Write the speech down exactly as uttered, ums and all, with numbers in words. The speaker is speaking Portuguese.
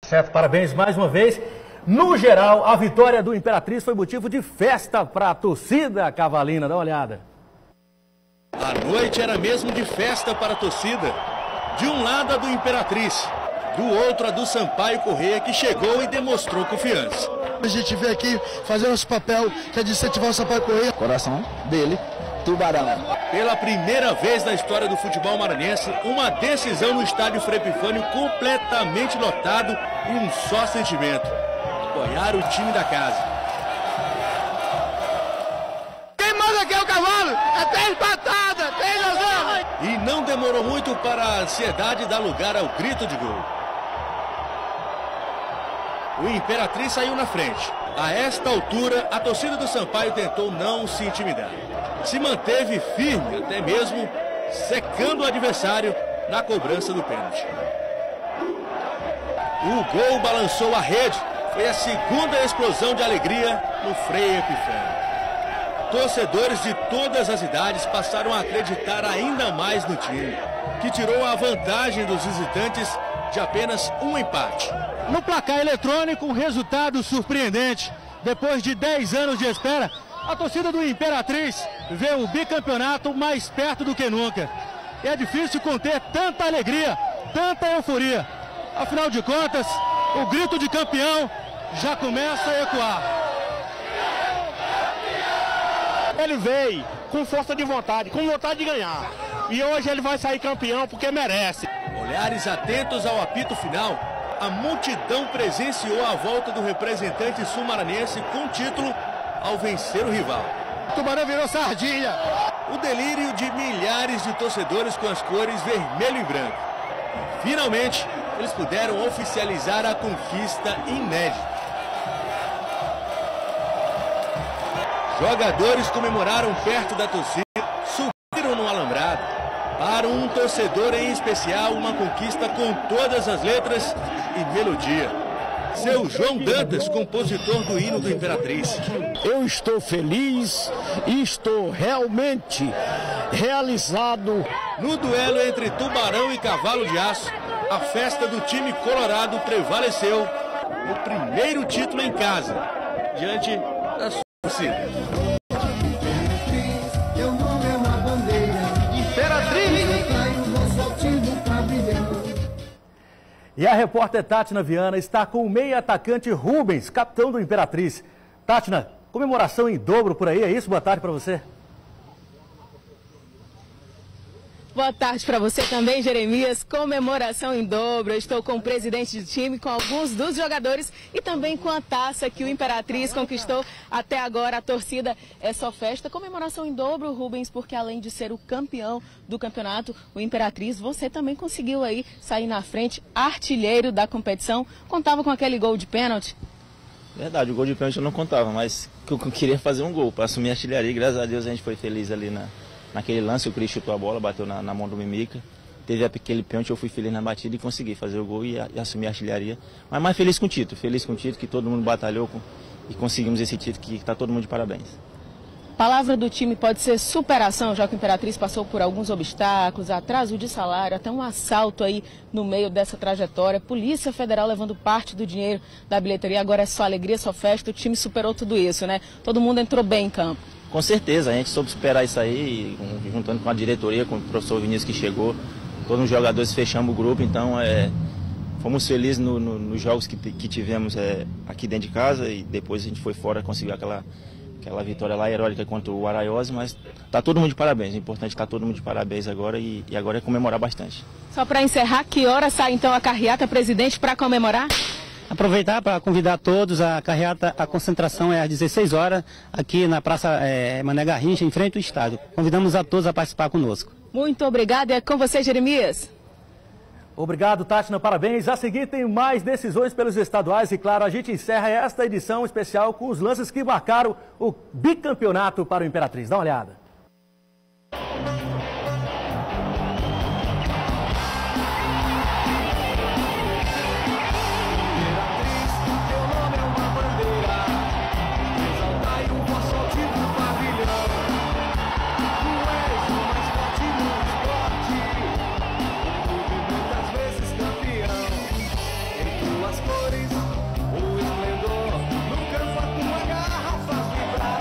certo, parabéns mais uma vez. No geral, a vitória do Imperatriz foi motivo de festa para a torcida cavalina. Dá uma olhada. A noite era mesmo de festa para a torcida. De um lado a do Imperatriz, do outro a do Sampaio Corrêa, que chegou e demonstrou confiança. A gente veio aqui fazer nosso papel, que é de incentivar o Sampaio Corrêa. Coração dele, Tubarão. Pela primeira vez na história do futebol maranhense, uma decisão no estádio Frei Epifânio completamente lotado e um só sentimento: apoiar o time da casa. Quem manda aqui é o cavalo, é três patadas, três razão. E não demorou muito para a ansiedade dar lugar ao grito de gol. O Imperatriz saiu na frente. A esta altura, a torcida do Sampaio tentou não se intimidar. Se manteve firme, até mesmo secando o adversário na cobrança do pênalti. O gol balançou a rede. Foi a segunda explosão de alegria no Frei Epifânio. Torcedores de todas as idades passaram a acreditar ainda mais no time, que tirou a vantagem dos visitantes de apenas um empate. No placar eletrônico, um resultado surpreendente. Depois de dez anos de espera, a torcida do Imperatriz vê o bicampeonato mais perto do que nunca. E é difícil conter tanta alegria, tanta euforia. Afinal de contas, o grito de campeão já começa a ecoar. Ele veio com força de vontade, com vontade de ganhar. E hoje ele vai sair campeão porque merece. Olhares atentos ao apito final, a multidão presenciou a volta do representante sul-maranhense com título ao vencer o rival. O Tubarão virou sardinha. O delírio de milhares de torcedores com as cores vermelho e branco. E, finalmente, eles puderam oficializar a conquista inédita. Jogadores comemoraram perto da torcida, subiram no alambrado. Para um torcedor em especial, uma conquista com todas as letras e melodia. Seu João Dantas, compositor do hino do Imperatriz. Eu estou feliz e estou realmente realizado. No duelo entre Tubarão e Cavalo de Aço, a festa do time colorado prevaleceu no primeiro título em casa, diante da sua torcida. E a repórter Tátina Viana está com o meia atacante Rubens, capitão do Imperatriz. Tátina, comemoração em dobro por aí, é isso? Boa tarde para você. Boa tarde para você também, Jeremias. Comemoração em dobro. Eu estou com o presidente do time, com alguns dos jogadores e também com a taça que o Imperatriz conquistou até agora. A torcida é só festa. Comemoração em dobro, Rubens, porque além de ser o campeão do campeonato, o Imperatriz, você também conseguiu aí sair na frente, artilheiro da competição. Contava com aquele gol de pênalti? Verdade, o gol de pênalti eu não contava, mas eu queria fazer um gol para assumir a artilharia. Graças a Deus a gente foi feliz ali na... Naquele lance, o Cris chutou a bola, bateu na, na mão do Mimica. Teve aquele pênalti, eu fui feliz na batida e consegui fazer o gol e, a, e assumir a artilharia. Mas mais feliz com o título, feliz com o título, que todo mundo batalhou com, e conseguimos esse título, que está todo mundo de parabéns. Palavra do time pode ser superação, já que o Imperatriz passou por alguns obstáculos, atraso de salário, até um assalto aí no meio dessa trajetória. Polícia Federal levando parte do dinheiro da bilheteria, agora é só alegria, só festa. O time superou tudo isso, né? Todo mundo entrou bem em campo. Com certeza, a gente soube superar isso aí, juntando com a diretoria, com o professor Vinícius que chegou, todos os jogadores fechamos o grupo, então é, fomos felizes no, no, nos jogos que, que tivemos é, aqui dentro de casa e depois a gente foi fora, conseguiu aquela, aquela vitória lá heróica contra o Araiose, mas tá todo mundo de parabéns, o importante é tá todo mundo de parabéns agora e, e agora é comemorar bastante. Só para encerrar, que hora sai então a carreata, presidente, para comemorar? Aproveitar para convidar todos, a carreata, a concentração é às dezesseis horas, aqui na Praça é, Mané Garrincha, em frente ao estádio. Convidamos a todos a participar conosco. Muito obrigado, é com você, Jeremias. Obrigado, Tátina, parabéns. A seguir tem mais decisões pelos estaduais e, claro, a gente encerra esta edição especial com os lances que marcaram o bicampeonato para o Imperatriz. Dá uma olhada. transporte.